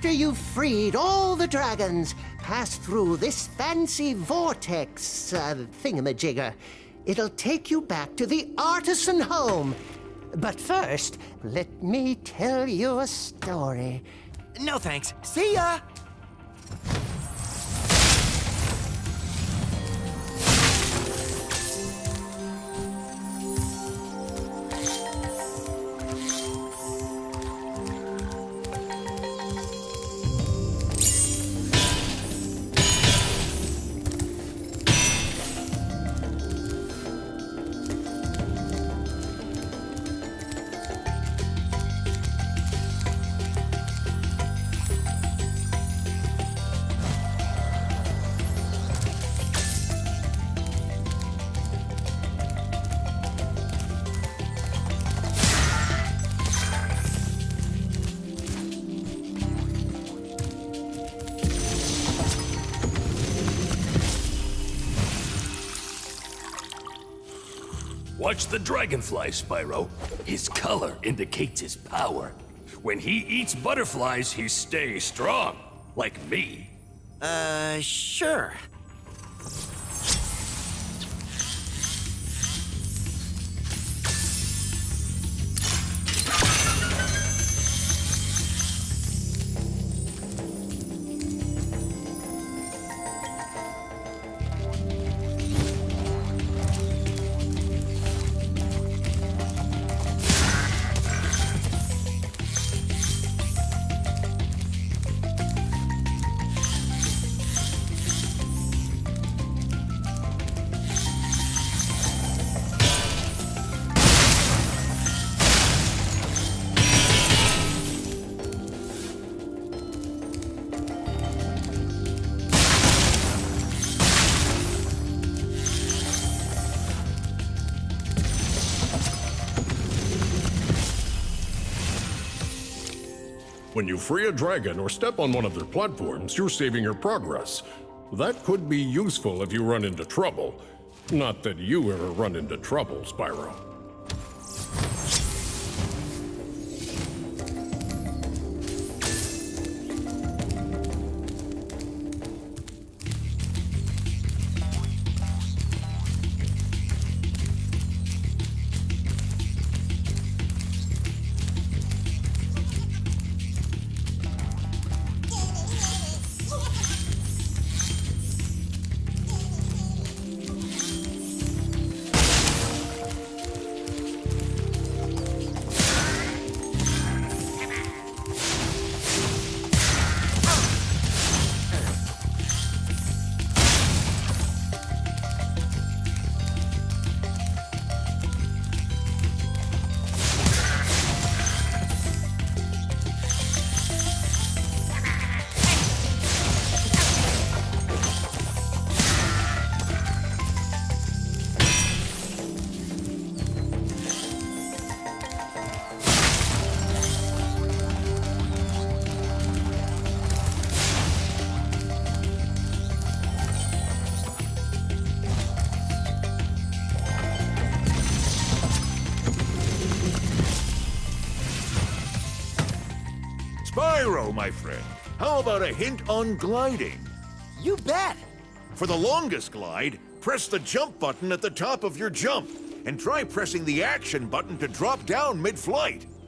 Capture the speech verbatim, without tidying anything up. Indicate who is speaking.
Speaker 1: after you've freed all the dragons, pass through this fancy vortex uh, thingamajigger. It'll take you back to the artisan home. But first, let me tell you a story.
Speaker 2: No thanks. See ya!
Speaker 3: Watch the dragonfly, Spyro. His color indicates his power. When he eats butterflies, he stays strong. Like me.
Speaker 2: Uh, sure.
Speaker 4: When you free a dragon or step on one of their platforms, you're saving your progress. That could be useful if you run into trouble. Not that you ever run into trouble, Spyro.
Speaker 5: Spyro, my friend, how about a hint on gliding?
Speaker 2: You bet!
Speaker 5: For the longest glide, press the jump button at the top of your jump, and try pressing the action button to drop down mid-flight.